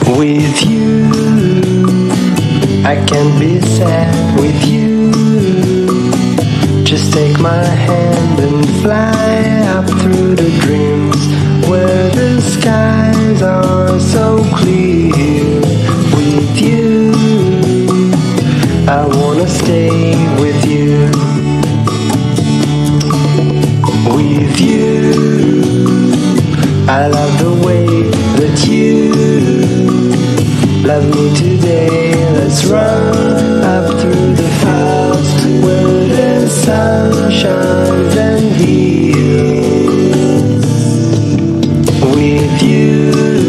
With you, I can't be sad. With you, just take my hand and fly up through the dreams where the skies are so clear. With you, I wanna stay with you. With you, I love the way that you love me today. Let's run up through the fields where the sun shines and heals. With you,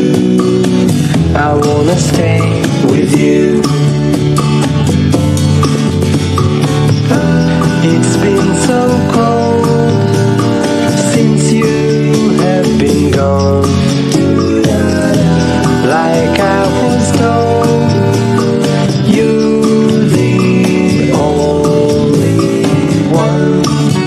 I wanna stay with you. It's been so cold since you have been gone. Like I was told, you're the only one.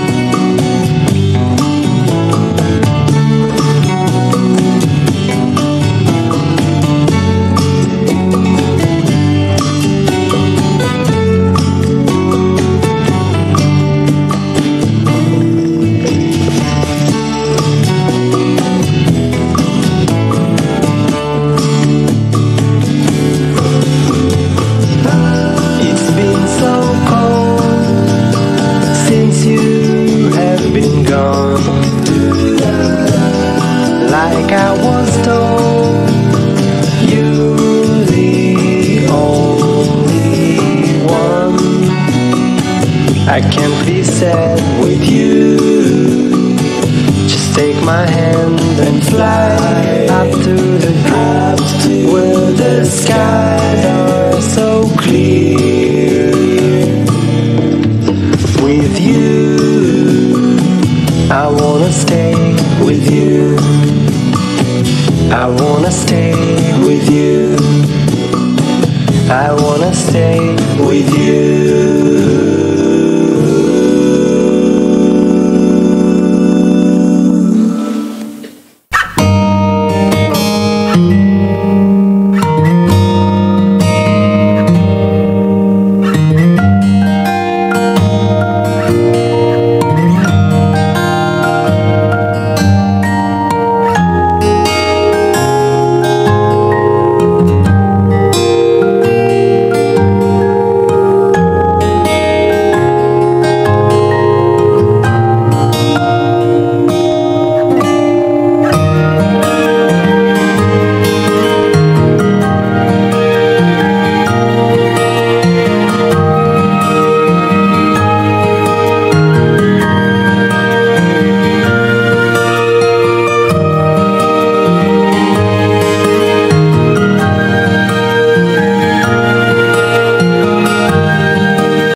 Gone. Like I was told, you're the only one. I can't be sad with you. Just take my hand and fly up to the clouds where the skies are so clear. With you, I wanna stay with you. I wanna stay